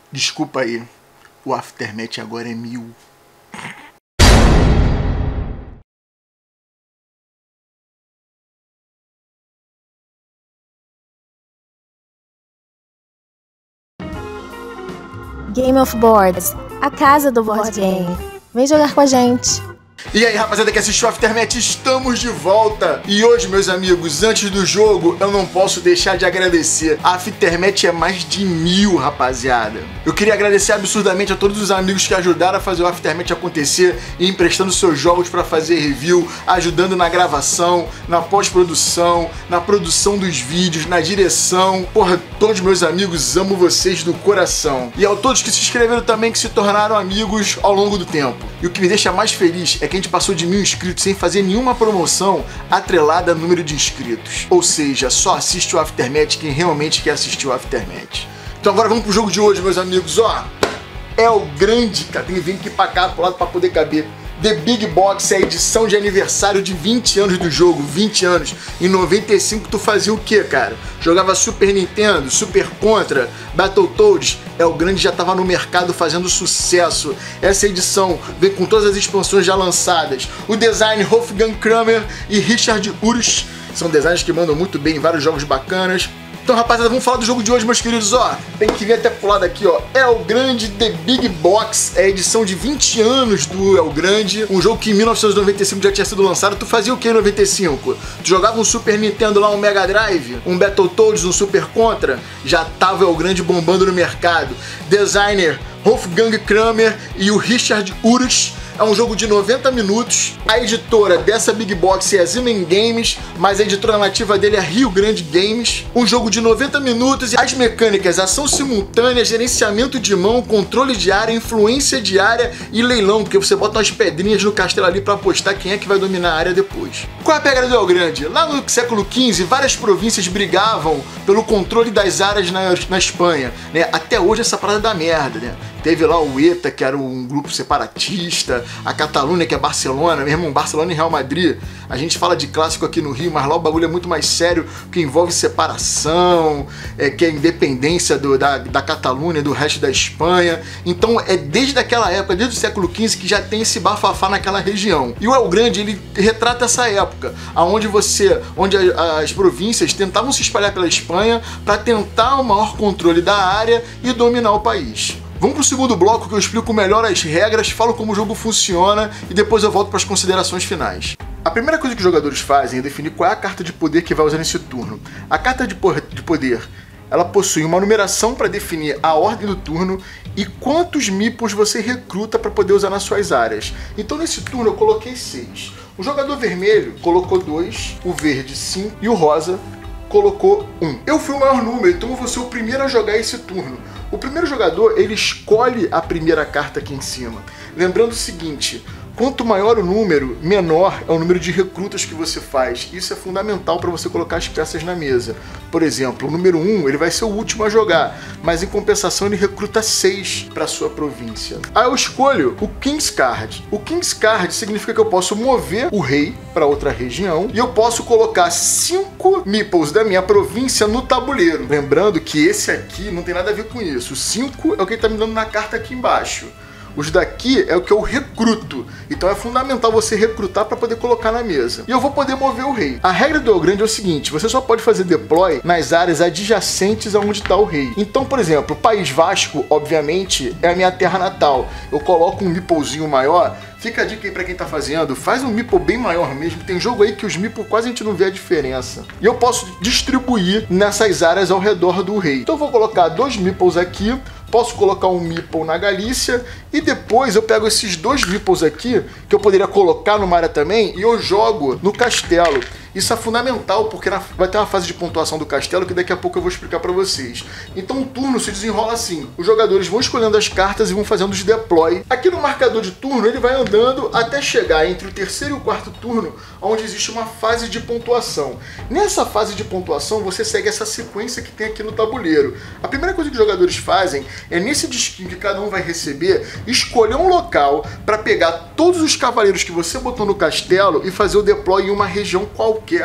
Desculpa aí, o Aftermath agora é 1000. Game of Boards, a casa do board game. Vem jogar com a gente. E aí, rapaziada que assistiu o Aftermath, estamos de volta! E hoje, meus amigos, antes do jogo, eu não posso deixar de agradecer. A Aftermath é mais de 1000, rapaziada. Eu queria agradecer absurdamente a todos os amigos que ajudaram a fazer o Aftermath acontecer e emprestando seus jogos pra fazer review, ajudando na gravação, na pós-produção, na produção dos vídeos, na direção. Porra, todos meus amigos, amo vocês do coração. E a todos que se inscreveram também, que se tornaram amigos ao longo do tempo. E o que me deixa mais feliz é que a gente passou de 1000 inscritos sem fazer nenhuma promoção atrelada ao número de inscritos. Ou seja, só assiste o Aftermath quem realmente quer assistir o Aftermath. Então agora vamos pro jogo de hoje, meus amigos. Ó, é o grande, cara, tem que vir aqui pra cá, pro lado pra poder caber. The Big Box é a edição de aniversário de 20 anos do jogo, 20 anos. Em 95 tu fazia o que, cara? Jogava Super Nintendo, Super Contra, Battletoads. É o grande, já tava no mercado fazendo sucesso. Essa edição vem com todas as expansões já lançadas. O design Wolfgang Kramer e Richard Urich são designers que mandam muito bem em vários jogos bacanas. Então, rapaziada, vamos falar do jogo de hoje, meus queridos. Ó, tem que vir até pro lado aqui, ó. El Grande The Big Box é a edição de 20 anos do El Grande. Um jogo que em 1995 já tinha sido lançado. Tu fazia o que em 95? Tu jogava um Super Nintendo lá, um Mega Drive, um Battletoads, um Super Contra? Já tava o El Grande bombando no mercado. Designer Wolfgang Kramer e o Richard Urich. É um jogo de 90 minutos. A editora dessa Big Box é a Zimen Games, mas a editora nativa dele é Rio Grande Games. Um jogo de 90 minutos e as mecânicas: ação simultânea, gerenciamento de mão, controle de área, influência de área e leilão, porque você bota umas pedrinhas no castelo ali pra apostar quem é que vai dominar a área depois. Qual é a pegada do El Grande? Lá no século XV, várias províncias brigavam pelo controle das áreas na Espanha, né? Até hoje essa parada dá merda, né? Teve lá o ETA, que era um grupo separatista, a Catalunha, que é Barcelona, meu irmão, Barcelona e Real Madrid. A gente fala de clássico aqui no Rio, mas lá o bagulho é muito mais sério, que envolve separação, que é a independência da Catalunha, do resto da Espanha. Então é desde aquela época, desde o século XV, que já tem esse bafafá naquela região. E o El Grande, ele retrata essa época, onde as províncias tentavam se espalhar pela Espanha para tentar o maior controle da área e dominar o país. Vamos pro segundo bloco, que eu explico melhor as regras, falo como o jogo funciona e depois eu volto para as considerações finais. A primeira coisa que os jogadores fazem é definir qual é a carta de poder que vai usar nesse turno. A carta de poder, ela possui uma numeração para definir a ordem do turno e quantos meeples você recruta para poder usar nas suas áreas. Então nesse turno eu coloquei 6. O jogador vermelho colocou 2, o verde 5 e o rosa colocou 1. Eu fui o maior número, então eu vou ser o primeiro a jogar esse turno. O primeiro jogador, ele escolhe a primeira carta aqui em cima. Lembrando o seguinte: quanto maior o número, menor é o número de recrutas que você faz. Isso é fundamental para você colocar as peças na mesa. Por exemplo, o número 1, ele vai ser o último a jogar, mas em compensação ele recruta 6 para sua província. Aí eu escolho o King's Card. O King's Card significa que eu posso mover o rei para outra região e eu posso colocar 5 meeples da minha província no tabuleiro. Lembrando que esse aqui não tem nada a ver com isso. O 5 é o que ele está me dando na carta aqui embaixo. Os daqui é o que eu recruto. Então é fundamental você recrutar para poder colocar na mesa. E eu vou poder mover o rei. A regra do El Grande é o seguinte: você só pode fazer deploy nas áreas adjacentes aonde está o rei. Então, por exemplo, o País Vasco, obviamente, é a minha terra natal. Eu coloco um meeplezinho maior. Fica a dica aí pra quem tá fazendo, faz um meeple bem maior mesmo. Tem jogo aí que os meeples quase a gente não vê a diferença. E eu posso distribuir nessas áreas ao redor do rei. Então eu vou colocar 2 meeples aqui, posso colocar um meeple na Galícia e depois eu pego esses 2 meeples aqui, que eu poderia colocar numa área também, e eu jogo no castelo. Isso é fundamental, porque vai ter uma fase de pontuação do castelo que daqui a pouco eu vou explicar para vocês. Então o turno se desenrola assim. Os jogadores vão escolhendo as cartas e vão fazendo os deploy. Aqui no marcador de turno, ele vai andando até chegar entre o terceiro e o quarto turno, onde existe uma fase de pontuação. Nessa fase de pontuação, você segue essa sequência que tem aqui no tabuleiro. A primeira coisa que os jogadores fazem é, nesse disquinho que cada um vai receber, escolher um local para pegar todos os cavaleiros que você botou no castelo e fazer o deploy em uma região qualquer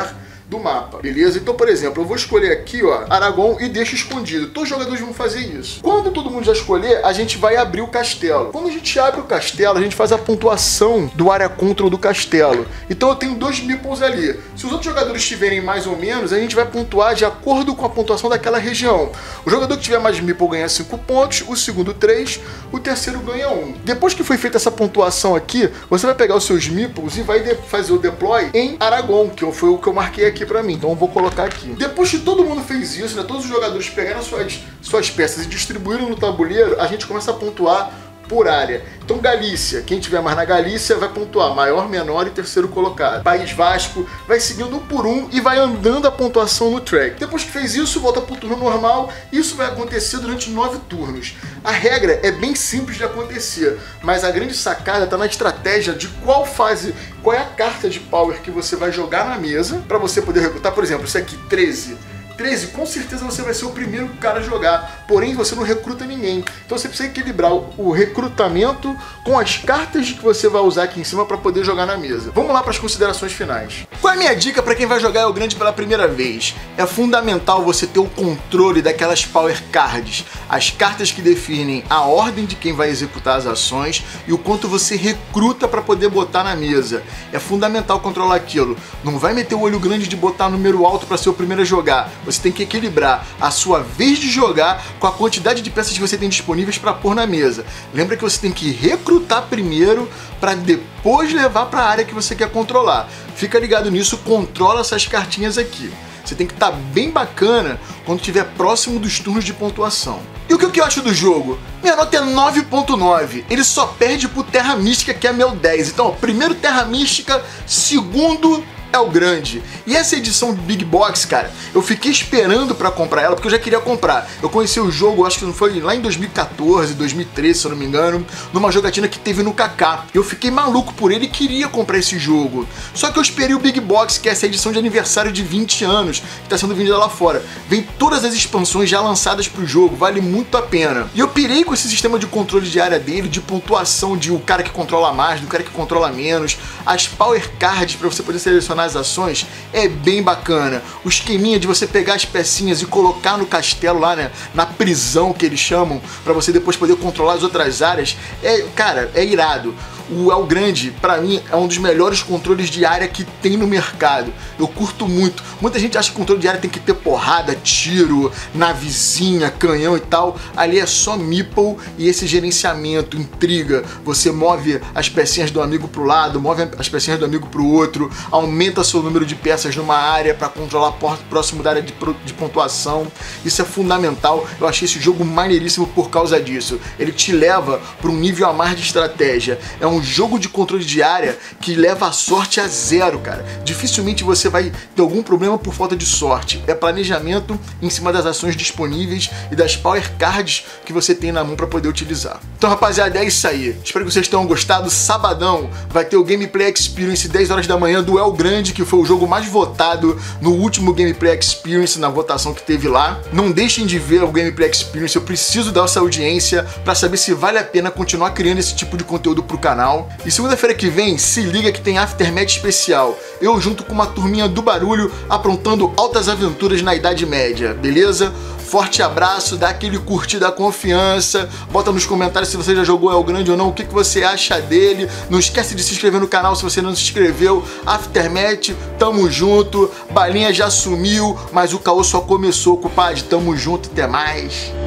do mapa, beleza? Então, por exemplo, eu vou escolher aqui, ó, Aragorn e deixo escondido. Todos os jogadores vão fazer isso. Quando todo mundo já escolher, a gente vai abrir o castelo. Quando a gente abre o castelo, a gente faz a pontuação do área control do castelo. Então eu tenho 2 meeples ali. Se os outros jogadores tiverem mais ou menos, a gente vai pontuar de acordo com a pontuação daquela região. O jogador que tiver mais meeple ganha 5 pontos, o segundo 3, o terceiro ganha 1. Depois que foi feita essa pontuação aqui, você vai pegar os seus meeples e vai fazer o deploy em Aragorn, que foi o que eu marquei aqui pra mim. Então eu vou colocar aqui. Depois que todo mundo fez isso, né, todos os jogadores pegaram suas peças e distribuíram no tabuleiro, a gente começa a pontuar por área. Então Galícia, quem tiver mais na Galícia vai pontuar maior, menor e terceiro colocado. País Vasco vai seguindo um por um e vai andando a pontuação no track. Depois que fez isso, volta pro turno normal. Isso vai acontecer durante 9 turnos. A regra é bem simples de acontecer, mas a grande sacada está na estratégia de qual fase, qual é a carta de power que você vai jogar na mesa para você poder recrutar. Por exemplo, isso aqui, 13, com certeza você vai ser o primeiro cara a jogar, porém você não recruta ninguém. Então você precisa equilibrar o recrutamento com as cartas que você vai usar aqui em cima para poder jogar na mesa. Vamos lá para as considerações finais. Qual é a minha dica para quem vai jogar El Grande pela primeira vez? É fundamental você ter o controle daquelas power cards, as cartas que definem a ordem de quem vai executar as ações e o quanto você recruta para poder botar na mesa. É fundamental controlar aquilo. Não vai meter o olho grande de botar número alto para ser o primeiro a jogar. Você tem que equilibrar a sua vez de jogar com a quantidade de peças que você tem disponíveis para pôr na mesa. Lembra que você tem que recrutar primeiro para depois levar para a área que você quer controlar. Fica ligado nisso, controla essas cartinhas aqui. Você tem que estar bem bacana quando estiver próximo dos turnos de pontuação. E o que eu acho do jogo? Minha nota é 9.9. Ele só perde pro Terra Mística, que é meu 10. Então, ó, primeiro Terra Mística, segundo El Grande. E essa edição de Big Box, cara, eu fiquei esperando pra comprar ela, porque eu já queria comprar. Eu conheci o jogo, acho que não foi lá em 2014, 2013, se eu não me engano, numa jogatina que teve no Kaká. Eu fiquei maluco por ele e queria comprar esse jogo. Só que eu esperei o Big Box, que é essa edição de aniversário de 20 anos, que tá sendo vendida lá fora. Vem todas as expansões já lançadas pro jogo, vale muito a pena. E eu pirei com esse sistema de controle de área dele, de pontuação de o cara que controla mais, do cara que controla menos, as power cards pra você poder selecionar as ações, é bem bacana. O esqueminha de você pegar as pecinhas e colocar no castelo lá, né, na prisão que eles chamam, pra você depois poder controlar as outras áreas, cara, é irado. O El Grande, pra mim, é um dos melhores controles de área que tem no mercado. Eu curto muito. Muita gente acha que controle de área tem que ter porrada, tiro, navezinha, canhão e tal. Ali é só meeple e esse gerenciamento, intriga. Você move as pecinhas do amigo pro lado, move as pecinhas do amigo pro outro, aumenta seu número de peças numa área pra controlar próximo da área de pontuação. Isso é fundamental. Eu achei esse jogo maneiríssimo por causa disso. Ele te leva pra um nível a mais de estratégia. É um jogo de controle de área que leva a sorte a 0, cara. Dificilmente você vai ter algum problema por falta de sorte. É planejamento em cima das ações disponíveis e das power cards que você tem na mão para poder utilizar. Então, rapaziada, é isso aí. Espero que vocês tenham gostado. Sabadão vai ter o Gameplay Experience 10 horas da manhã do El Grande, que foi o jogo mais votado no último Gameplay Experience, na votação que teve lá. Não deixem de ver o Gameplay Experience. Eu preciso dar essa audiência para saber se vale a pena continuar criando esse tipo de conteúdo pro canal. E segunda-feira que vem, se liga que tem Aftermath especial. Eu junto com uma turminha do barulho aprontando altas aventuras na Idade Média, beleza? Forte abraço, dá aquele curtir da confiança, bota nos comentários se você já jogou El Grande ou não, o que você acha dele. Não esquece de se inscrever no canal se você não se inscreveu. Aftermath, tamo junto. Balinha já sumiu, mas o caô só começou, compadre. Tamo junto, até mais.